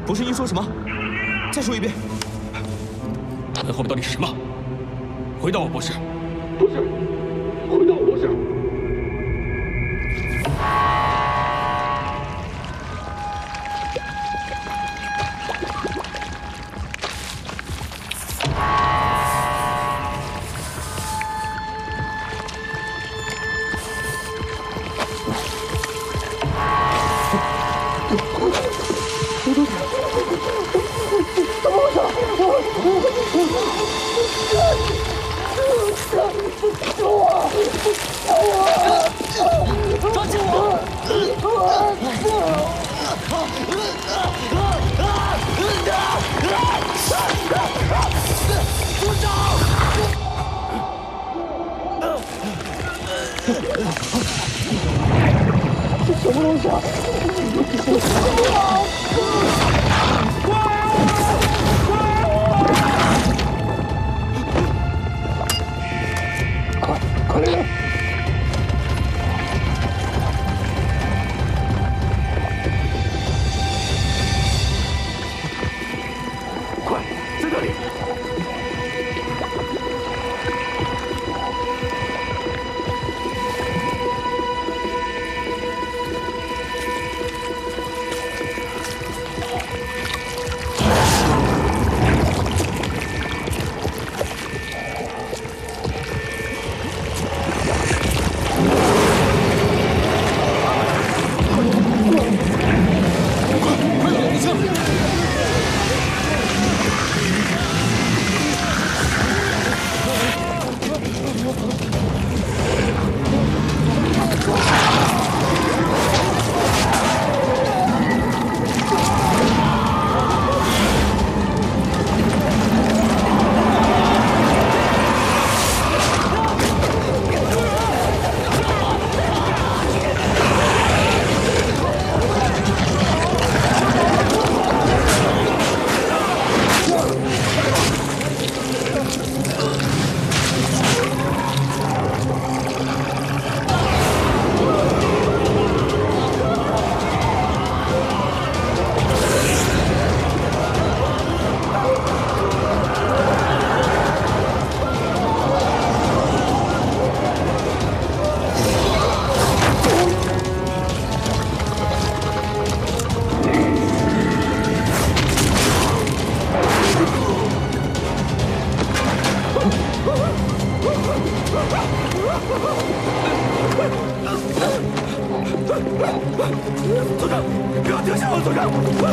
博士，您说什么？再说一遍。 那后面到底是什么？回答我，博士。 不是，回答我，博士。 什么东西啊！快来人！快，在这里！ 组长，不要停下我，组长！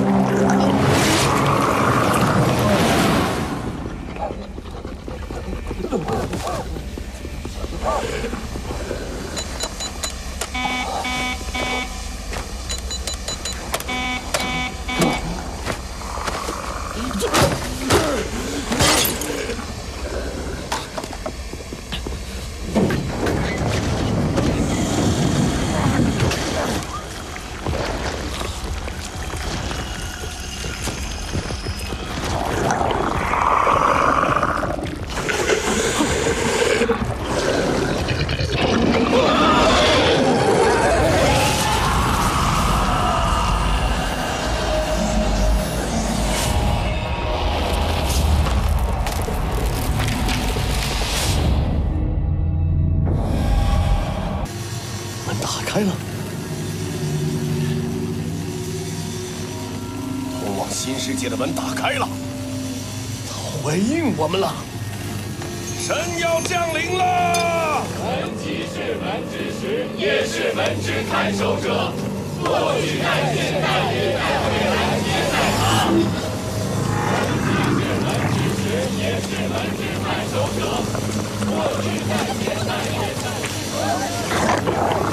开了，通往新世界的门打开了，它回应我们了。神要降临了！ 门即是门之时，也是门之看守者。过去在现在，也在未来，也在他。门即是门之时，也是门之看守者。过去在现在，也在。